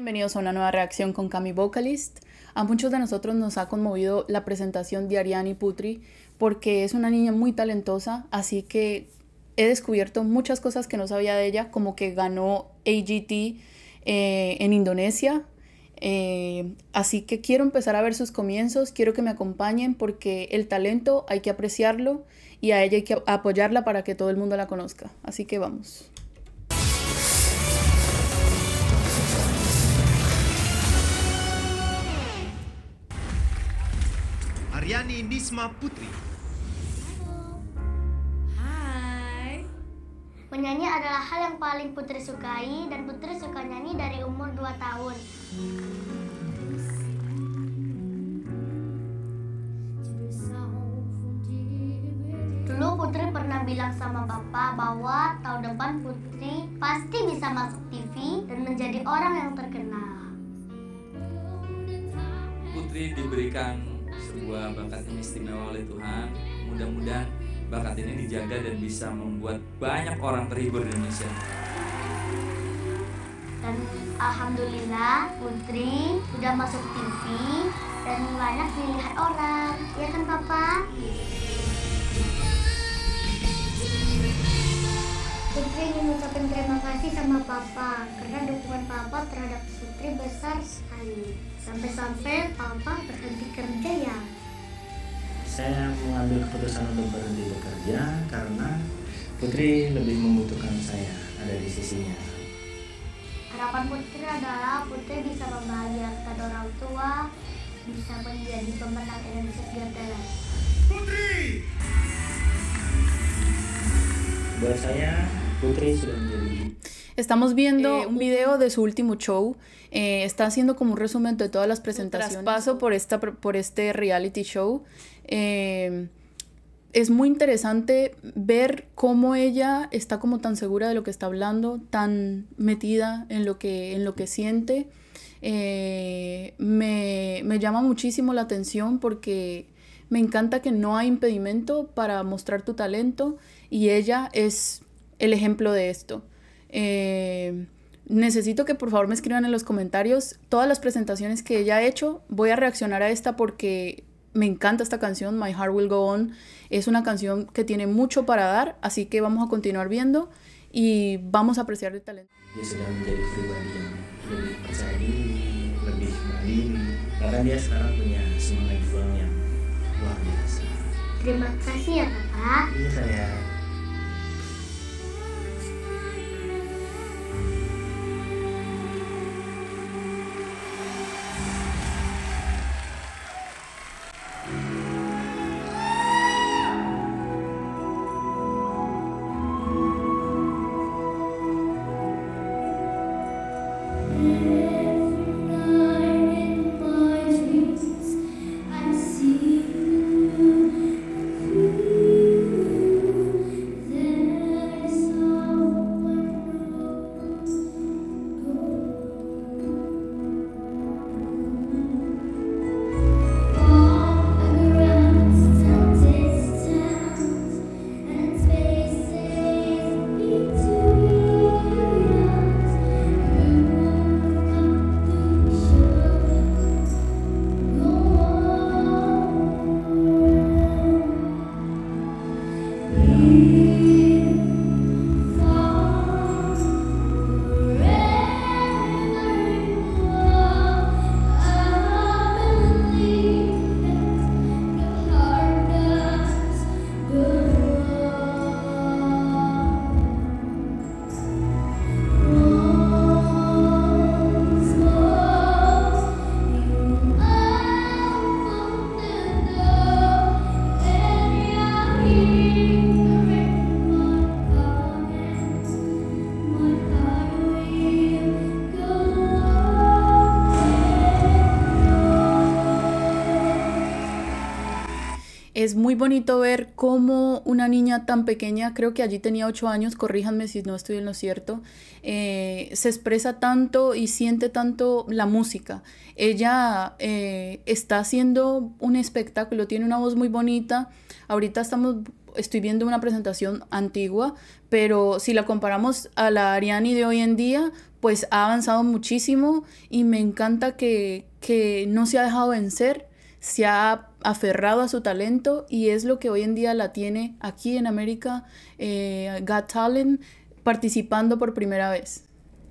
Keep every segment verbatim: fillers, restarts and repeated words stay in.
Bienvenidos a una nueva reacción con Cami Vocalist. A muchos de nosotros nos ha conmovido la presentación de Ariani Putri porque es una niña muy talentosa, así que he descubierto muchas cosas que no sabía de ella, como que ganó A G T eh, en Indonesia. Eh, así que quiero empezar a ver sus comienzos, quiero que me acompañen porque el talento hay que apreciarlo y a ella hay que apoyarla para que todo el mundo la conozca. Así que vamos. Ariani Nisma Putri. Hai. Menyanyi adalah hal yang paling Putri sukai dan Putri suka nyanyi dari umur dua tahun. Dulu Putri pernah bilang sama Papa bahwa tahun depan Putri pasti bisa masuk T V dan menjadi orang yang terkenal. Putri diberikan sebuah bakat yang istimewa oleh Tuhan. Mudah-mudahan bakat ini dijaga dan bisa membuat banyak orang terhibur di Indonesia. Dan alhamdulillah Putri udah masuk T V dan banyak dilihat orang. Ya kan Papa? Putri ingin mengucapkan terima kasih sama Papa karena dukungan Papa terhadap Putri besar sekali. Sampai-sampai Papa berhenti kerja ya. Saya mengambil keputusan untuk berhenti bekerja karena Putri lebih membutuhkan saya ada di sisinya. Harapan Putri adalah Putri bisa membahagiakan orang tua, bisa menjadi pemenang Indonesia Got Talent. Putri! Buat saya, Putri sudah menjadi... Estamos viendo eh, un video de su último show. Eh, está haciendo como un resumen de todas las presentaciones. Paso por, esta, por este reality show. Eh, es muy interesante ver cómo ella está como tan segura de lo que está hablando, tan metida en lo que, en lo que siente. Eh, me, me llama muchísimo la atención porque me encanta que no hay impedimento para mostrar tu talento y ella es el ejemplo de esto. Eh, necesito que por favor me escriban en los comentarios todas las presentaciones que ella ha hecho. Voy a reaccionar a esta porque me encanta esta canción, My Heart Will Go On. Es una canción que tiene mucho para dar, así que vamos a continuar viendo y vamos a apreciar el talento. Dia sudah menjadi pribadi yang lebih percaya diri, lebih mandiri. Bahkan dia sekarang punya semangat juang yang luar biasa. Terima kasih ya Papa. Iya saya. Es muy bonito ver cómo una niña tan pequeña, creo que allí tenía ocho años, corríjanme si no estoy en lo cierto, eh, se expresa tanto y siente tanto la música. Ella eh, está haciendo un espectáculo, tiene una voz muy bonita. Ahorita estamos, estoy viendo una presentación antigua, pero si la comparamos a la Ariani de hoy en día, pues ha avanzado muchísimo y me encanta que, que no se ha dejado vencer, se ha aferrado a su talento y es lo que hoy en día la tiene aquí en América, eh, Got Talent, participando por primera vez.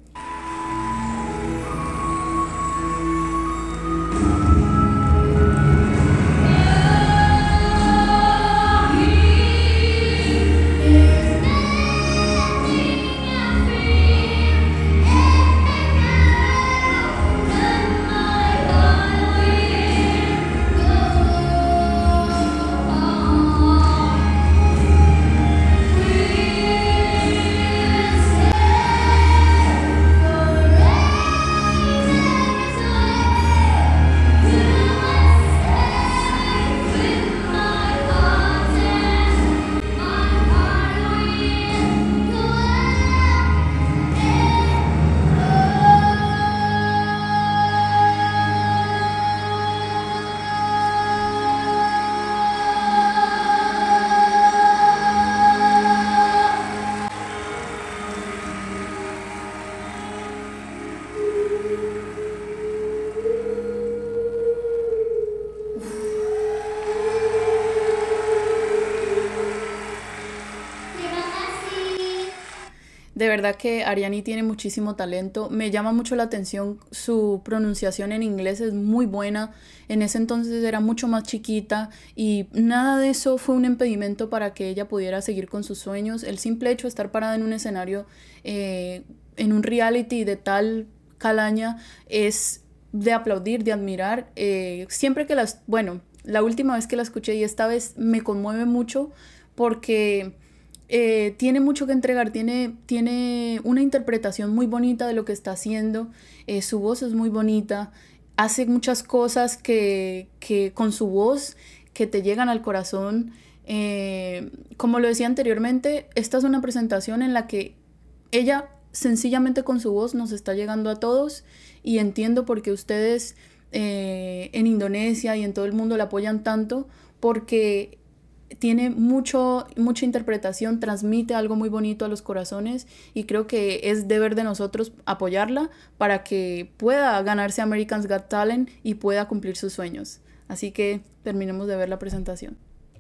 De verdad que Ariani tiene muchísimo talento, me llama mucho la atención, su pronunciación en inglés es muy buena, en ese entonces era mucho más chiquita y nada de eso fue un impedimento para que ella pudiera seguir con sus sueños. El simple hecho de estar parada en un escenario, eh, en un reality de tal calaña es de aplaudir, de admirar. Eh, siempre que las, bueno, la última vez que la escuché y esta vez me conmueve mucho porque... Eh, tiene mucho que entregar, tiene, tiene una interpretación muy bonita de lo que está haciendo, eh, su voz es muy bonita, hace muchas cosas que, que con su voz que te llegan al corazón. Eh, como lo decía anteriormente, esta es una presentación en la que ella sencillamente con su voz nos está llegando a todos y entiendo por qué ustedes eh, en Indonesia y en todo el mundo la apoyan tanto, porque tiene mucho, mucha interpretación, transmite algo muy bonito a los corazones y creo que es deber de nosotros apoyarla para que pueda ganarse America's Got Talent y pueda cumplir sus sueños. Así que terminemos de ver la presentación.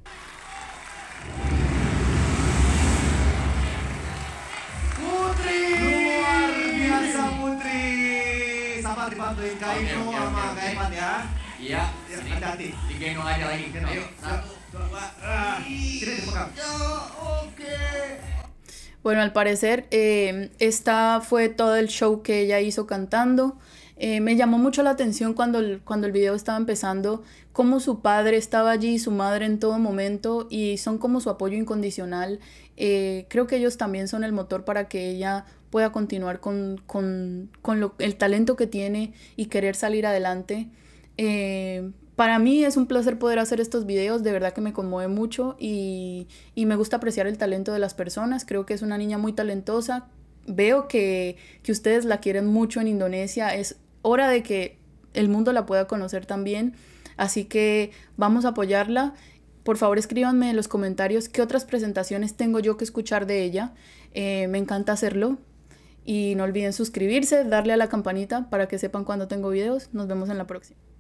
Putri! Luar biasa Putri! Sama dibantuin Kak Ino sama Kak Emat ya. Iya, hati-hati. digendong aja lagi. Ayo, satu. Bueno, al parecer eh, esta fue todo el show que ella hizo cantando. Eh, me llamó mucho la atención cuando el, cuando el video estaba empezando, cómo su padre estaba allí, su madre en todo momento y son como su apoyo incondicional. Eh, creo que ellos también son el motor para que ella pueda continuar con, con, con lo, el talento que tiene y querer salir adelante. Eh, Para mí es un placer poder hacer estos videos, de verdad que me conmueve mucho y, y me gusta apreciar el talento de las personas. Creo que es una niña muy talentosa. Veo que, que ustedes la quieren mucho en Indonesia. Es hora de que el mundo la pueda conocer también. Así que vamos a apoyarla. Por favor, escríbanme en los comentarios qué otras presentaciones tengo yo que escuchar de ella. Eh, me encanta hacerlo. Y no olviden suscribirse, darle a la campanita para que sepan cuando tengo videos. Nos vemos en la próxima.